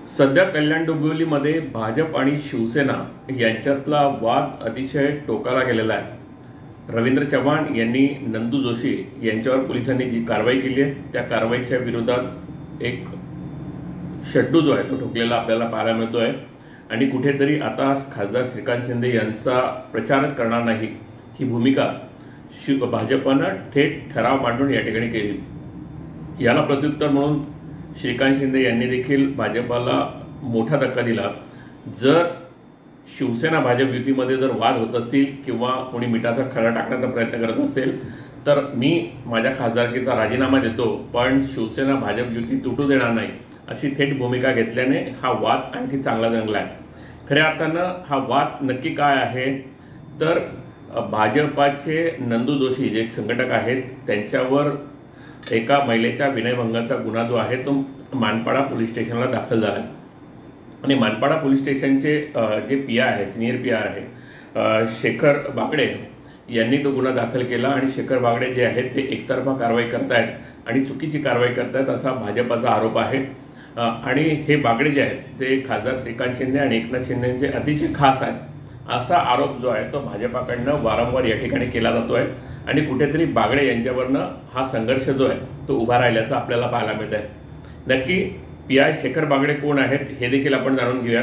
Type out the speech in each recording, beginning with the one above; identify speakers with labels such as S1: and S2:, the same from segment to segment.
S1: सध्या कल्याण डोंबिवलीमध्ये भाजप आणि शिवसेना यांच्यातला वाद अतिशय टोकाला गेलेला आहे। रवींद्र चव्हाण यांनी नंदू जोशी यांच्यावर पोलिसांनी जी कारवाई केली आहे त्या कारवाईच्या विरोधात एक शड्डू जो आहे तो ठोकलेला आपल्याला पाहायला मिळतोय आणि कुठेतरी आता खासदार श्रीकांत शिंदे यांचा प्रचारच करणार नाही ही भूमिका भाजपने थेट ठराव मांडून या ठिकाणी केली। याला प्रत्युत्तर म्हणून श्रीकांत शिंदे यांनी देखील भाजपला मोठा धक्का दिला। जर शिवसेना भाजप युतीमध्ये जर वाद होत असतील किंवा कोणी मिठाचा खडा टाकण्याचा प्रयत्न करत असेल तर मी माझ्या खासदारकीचा राजीनामा देतो, पण शिवसेना भाजप युती तुटू देणार नाही अशी थेट भूमिका घेतल्याने हा वाद आणखी चांगला रंगला आहे। खऱ्या अर्थानं हा वाद नक्की काय आहे तर भाजपाचे नंदू जोशी जे संघटक आहेत त्यांच्यावर एका महिलेच्या विनयभंगाचा गुन्हा जो आहे तो मानपाडा पोलीस स्टेशनला दाखल झाला आणि मानपाडा पोलीस स्टेशनचे जे पीआय आहे, सिनियर पीआय आहे शेखर बागडे यांनी तो गुन्हा दाखल केला आणि शेखर बागडे जे आहेत ते एकतर्फा कारवाई करतायत आणि चुकीची कारवाई करतायत असा भाजपचा आरोप आहे। आणि हे बागडे जे आहेत ते खासदार श्रीकांत शिंदे आणि एकनाथ शिंदेचे अतिशय खास आहेत असा आरोप जो आहे तो भाजपाकडनं वारंवार या ठिकाणी केला जातोय आणि कुठेतरी बागडे यांच्यावरनं हा संघर्ष जो आहे तो उभा राहिल्याचा आपल्याला पाहायला मिळत आहे। नक्की पीआय शेखर बागडे कोण आहेत हे देखील आपण जाणून घेऊया।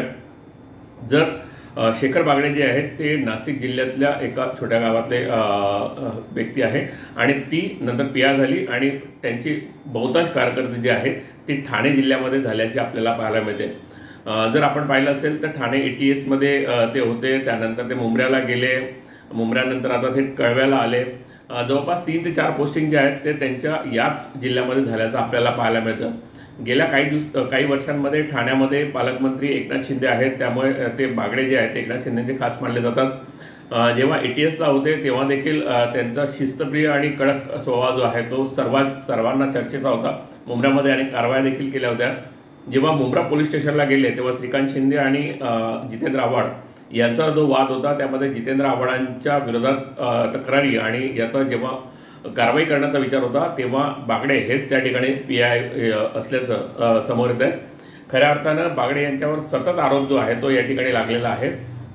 S1: जर शेखर बागडे जे आहेत ते नाशिक जिल्ह्यातल्या एका छोट्या गावातले व्यक्ती आहे आणि ती नंतर पीआय झाली आणि त्यांची बहुतांश कारकीर्द जी आहे ती ठाणे जिल्ह्यामध्ये झाल्याचे आपल्याला पाहायला मिळते। जर आपण पाहिलं असेल तर ठाणे ATS मध्ये ते होते, त्यानंतर ते मुंब्र्याला गेले, मुंब्र्यानंतर आता ते कळव्याला आले। जवळपास 3 ते 4 पोस्टिंग जे आहेत ते त्यांच्या याच जिल्ह्यामध्ये झाल्याचं आपल्याला पाहायला मिळतं। गेल्या काही वर्षांमध्ये ठाण्यामध्ये पालकमंत्री एकनाथ शिंदे आहेत, त्यामुळे ते बागडे जे आहेत ते एकनाथ शिंदेचे खास मानले जातात। जेव्हा ATSला होते तेव्हा देखील त्यांचा शिस्तप्रिय आणि कडक स्वभाव जो आहे तो सर्वांना चर्चेचा होता। मुंब्र्यामध्ये अनेक कारवाया देखील केल्या होत्या। जेव्हा मुंब्रा पोलीस स्टेशनला गेले तेव्हा श्रीकांत शिंदे आणि जितेंद्र आव्हाड यांचा जो वाद होता त्यामध्ये जितेंद्र आव्हाडांच्या विरोधात तक्रारी आणि याचा जेव्हा कारवाई करण्याचा विचार होता तेव्हा बागडे हेच त्या ठिकाणी पीआय असल्याचं समोर येत आहे। खऱ्या अर्थानं बागडे यांच्यावर सतत आरोप जो आहे तो या ठिकाणी लागलेला आहे,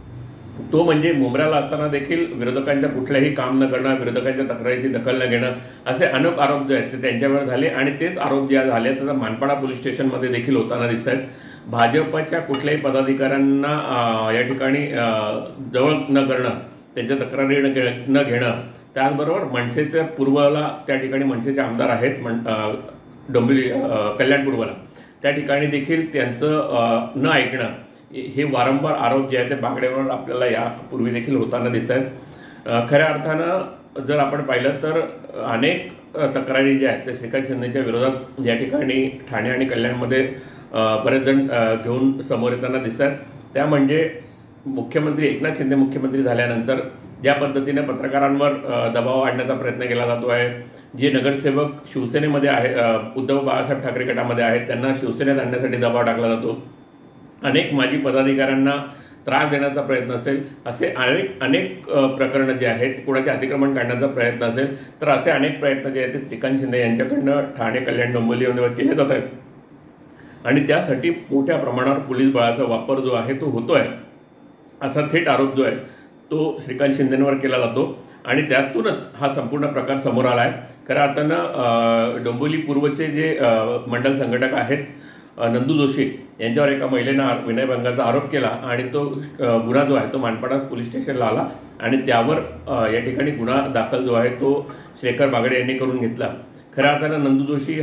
S1: तो म्हणजे मुंब्र्याला असताना देखील विरोधकांच्या कुठल्याही काम न करणं, विरोधकांच्या तक्रारीची दखल न घेणं असे अनेक आरोप जे आहेत ते त्यांच्यावर झाले आणि तेच आरोप जे झाले तर मानपाडा पोलीस स्टेशनमध्ये देखील होताना दिसत आहेत। भाजपच्या कुठल्याही पदाधिकाऱ्यांना या ठिकाणी जवळ न करणं, त्यांच्या तक्रारी न घेणं, त्याचबरोबर मनसेच्या पूर्वला त्या ठिकाणी मनसेचे आमदार आहेत डोंबिवली कल्याण पूर्वला त्या ठिकाणी देखील त्यांचं न ऐकणं हे वारंवार आरोप जे आहेत ते बागडेवर आपल्याला यापूर्वी देखील होताना दिसत आहेत। खऱ्या अर्थानं जर आपण पाहिलं तर अनेक तक्रारी ज्या आहेत ते श्रीकांत शिंदेच्या विरोधात या ठिकाणी ठाणे आणि कल्याणमध्ये बरेच जण घेऊन समोर येताना दिसत आहेत। त्या म्हणजे मुख्यमंत्री एकनाथ शिंदे मुख्यमंत्री झाल्यानंतर ज्या पद्धतीने पत्रकारांवर दबाव आणण्याचा प्रयत्न केला जातो आहे, जे नगरसेवक शिवसेनेमध्ये आहे, उद्धव बाळासाहेब ठाकरे गटामध्ये आहेत, त्यांना शिवसेनेत आणण्यासाठी दबाव टाकला जातो, अनेक माजी पदाधिकाऱ्यांना त्रास देण्याचा प्रयत्न असेल, असे अनेक प्रकरणं जे आहेत, कोणाचे अतिक्रमण काढण्याचा प्रयत्न असेल तर असे अनेक प्रयत्न जे आहेत ते श्रीकांत शिंदे यांच्याकडनं ठाणे कल्याण डोंबिवलीमध्ये केले जात आहेत आणि त्यासाठी मोठ्या प्रमाणावर पोलीस बळाचा वापर जो आहे तो होतोय असा थेट आरोप जो आहे तो श्रीकांत शिंदेंवर केला जातो आणि त्यातूनच हा संपूर्ण प्रकार समोर आला आहे। खऱ्या अर्थानं डोंबिवली पूर्वचे जे मंडल संघटक आहेत नंदू जोशी यांच्यावर एका महिलेनं विनयभंगाचा आरोप केला आणि तो गुन्हा जो आहे तो मानपाडा पोलीस स्टेशनला आला आणि त्यावर या ठिकाणी गुन्हा दाखल जो आहे तो शेखर बागडे यांनी करून घेतला। खऱ्या अर्थानं नंदू जोशी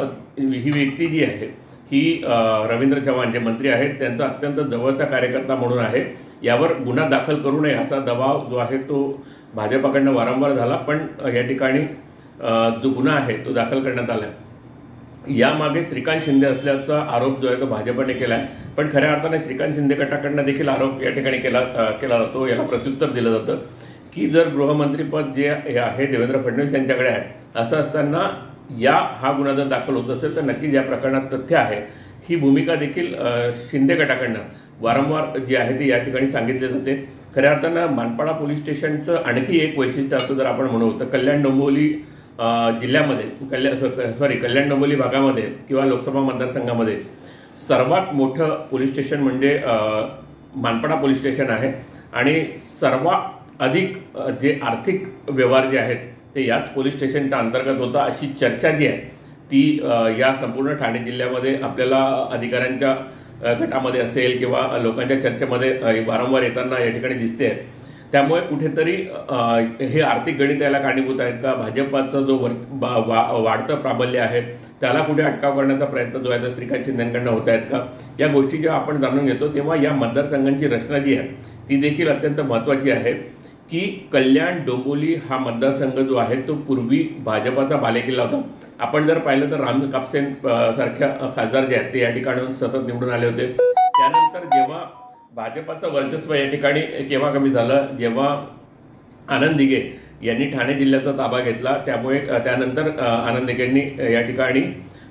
S1: ही व्यक्ती जी आहे ही रवींद्र चव्हाण जे मंत्री आहेत त्यांचा अत्यंत जवळचा कार्यकर्ता म्हणून आहे। यावर गुन्हा दाखल करू नये असा दबाव जो आहे तो भाजपाकडनं वारंवार झाला, पण या ठिकाणी जो गुन्हा आहे तो दाखल करण्यात आला आहे। यामागे श्रीकांत शिंदे असल्याचा आरोप जो आहे तो भाजपने केला आहे, पण खऱ्या अर्थाने श्रीकांत शिंदे गटाकडनं देखील आरोप या ठिकाणी केला जातो। याला प्रत्युत्तर दिलं जातं की जर गृहमंत्रीपद जे आहे देवेंद्र फडणवीस यांच्याकडे आहे, असं असताना हा गुन्हा जर दाखल होत असेल तर नक्की ज्या प्रकरणात तथ्य आहे ही भूमिका देखील शिंदे गटाकडनं वारंवार जी आहे ती या ठिकाणी सांगितले जाते। खऱ्या अर्थानं मानपाडा पोलीस स्टेशनचं आणखी एक वैशिष्ट्य असं जर आपण म्हणू तर कल्याण डोंबिवली जिल्ह्यामध्ये कल्याण डोंबिवली भागामध्ये किंवा लोकसभा मतदारसंघामध्ये सर्वात मोठं पोलीस स्टेशन म्हणजे मानपाडा पोलीस स्टेशन आहे आणि सर्वात अधिक जे आर्थिक व्यवहार जे आहेत ते याच पोलीस स्टेशनच्या अंतर्गत होता अशी चर्चा जी आहे ती या संपूर्ण ठाणे जिल्ह्यामध्ये आपल्याला अधिकाऱ्यांच्या गटामध्ये असेल किंवा लोकांच्या चर्चेमध्ये वारंवार येताना या ठिकाणी दिसते आहे। त्यामुळे कुठेतरी हे आर्थिक गणित याला कारणीभूत आहेत का? भाजपाचा जो वाढतं प्राबल्य आहे त्याला कुठे अटकाव करण्याचा प्रयत्न जो आहे तो श्रीकांत शिंदेंकडनं होत आहेत का? या गोष्टी जेव्हा आपण जाणून घेतो तेव्हा या मतदारसंघांची रचना जी आहे ती देखील अत्यंत महत्त्वाची आहे की कल्याण डोंबिवली हा मतदारसंघ जो आहे तो पूर्वी भाजपाचा बालेकिल्ला होता। आपण जर पाहिलं तर राम कापसे सारख्या खासदार जे आहेत ते या ठिकाणी सतत निवडून आले होते। त्यानंतर जेव्हा भाजपाचं वर्चस्व या ठिकाणी केव्हा कमी झालं, जेव्हा आनंद दिघे यांनी ठाणे जिल्ह्याचा ताबा घेतला, त्यामुळे त्यानंतर आनंद दिघेंनी या ठिकाणी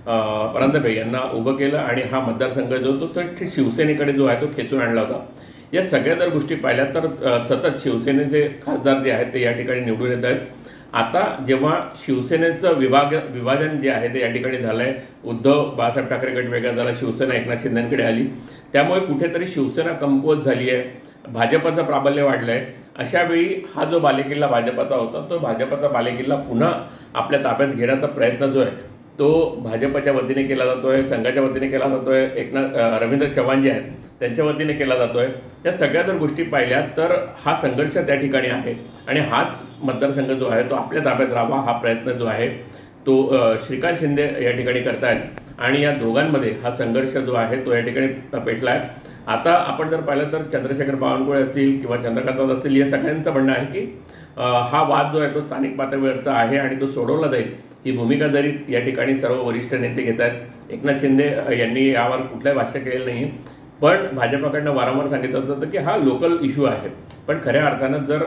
S1: परांजपे यांना उभं केलं आणि हा मतदारसंघ जो तो शिवसेनेकडे जो आहे तो खेचून आणला होता। या सगळ्या जर गोष्टी पाहिल्या तर सतत शिवसेनेचे खासदार जे आहेत ते या ठिकाणी निवडून येत आहेत। आता जेव्हा शिवसेनेचं विभाजन जे आहे ते या ठिकाणी झालं आहे, उद्धव बाळासाहेब ठाकरे गट वेगळा झाला, शिवसेना एकनाथ शिंदेंकडे आली, त्यामुळे कुठेतरी शिवसेना कमकुवत झाली आहे, भाजपाचं प्राबल्य वाढलं आहे। अशा वेळी हा जो बालेकिल्ला भाजपाचा होता तो भाजपाचा बालेकिल्ला पुन्हा आपल्या ताब्यात घेण्याचा प्रयत्न जो आहे तो भाजपच्या वतीने केला जातोय, संघाच्या वतीने केला जातोय, रवींद्र चव्हाण जे आहेत त्यांच्या वतीने केला जातोय। या सगळ्या जर गोष्टी पाहिल्या तर हा संघर्ष त्या ठिकाणी आहे आणि हाच मतदारसंघ जो आहे तो आपल्या ताब्यात राहावा हा प्रयत्न जो आहे तो श्रीकांत शिंदे या ठिकाणी करतायत आणि या दोघांमध्ये हा संघर्ष जो आहे तो या ठिकाणी पेटला आहे। आता आपण जर पाहिलं तर चंद्रशेखर बावनकुळे असतील किंवा चंद्रकांत असतील या सगळ्यांचं म्हणणं आहे की हा वाद जो आहे तो स्थानिक पातळीवरचा आहे आणि तो सोडवला जाईल ही भूमिका जरी या ठिकाणी सर्व वरिष्ठ नेते घेत आहेत। एकनाथ शिंदे यांनी यावर कुठलंही भाष्य केलेलं नाही, पण भाजपाकडनं वारंवार सांगितलं जातं की हा लोकल इश्यू आहे, पण खऱ्या अर्थानं जर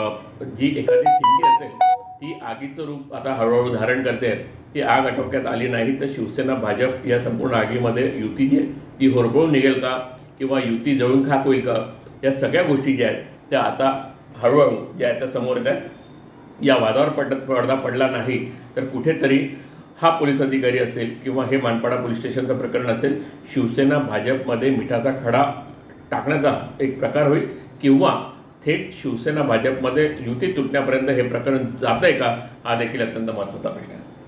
S1: जी एखादी खिंडी असेल ती आगीचं रूप आता हळूहळू धारण करते, ती आग आटोक्यात आली नाही तर शिवसेना भाजप या संपूर्ण आगीमध्ये युती जी आहे ती होरपळून निघेल का किंवा युती जळून खाक होईल का? या सगळ्या गोष्टी ज्या आहेत त्या आता हळूहळू ज्या आहेत त्या समोर येत आहेत। या वादावर पडदा पडला नाही तर कुठेतरी हा पोलीस अधिकारी असेल किंवा हे मानपाडा पोलीस स्टेशनचं प्रकरण असेल, शिवसेना भाजपमध्ये मिठाचा खडा टाकण्याचा एक प्रकार होईल किंवा थेट शिवसेना भाजपमध्ये युती तुटण्यापर्यंत हे प्रकरण जातंय का हा देखील अत्यंत महत्त्वाचा प्रश्न आहे।